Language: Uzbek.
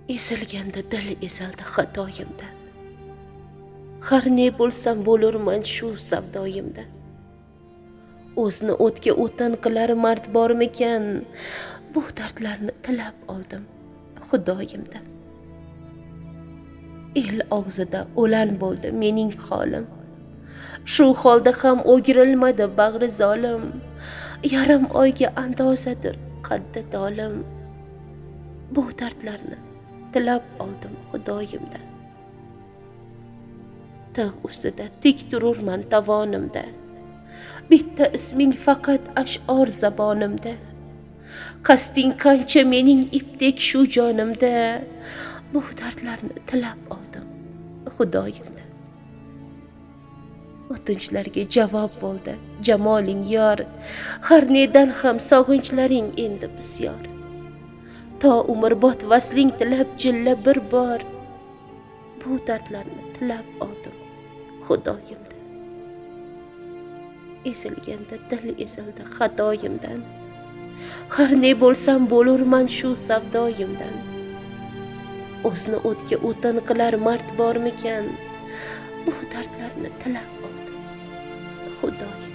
Ezilganda dil ezildi xatoyimdan. Har ne bo'lsam bo'lurman shu savdoyimdan. O'zni o'tga o'tin qilar mard bormikan? Bu dardlarni tilab oldim Xudoyimdan. El og'zida o'lan bo'ldi mening holim. Shu holda ham o'girilmadi bag'ri zolim. Yarim oyga andozadir qaddi dolim. Bu dardlarni tilab oldim Xudoyimdan. Tig' ustida tik tururman tovonimda. Bitta isming faqat ash'or zabonimda. Qasding qancha mening ipdek shu jonimda. Bu dardlarni tilab oldim Xudoyimdan. O'tinchlarga javob bo'ldi jamoling yor. Har nedan ham sog'inchlaring endi bisyor. To umrbod vasling tilab jilla bir bor. Bu dardlarni tilab oldim Xudoyimdan. Ezilganda dil ezildi xatoyimdan. Har ne bo'lsam bo'lurman shu savdoyimdan. O'zni o'tga o'tin qilar mard bormikan? Bu dardlarni tilab oldim Xudoyim.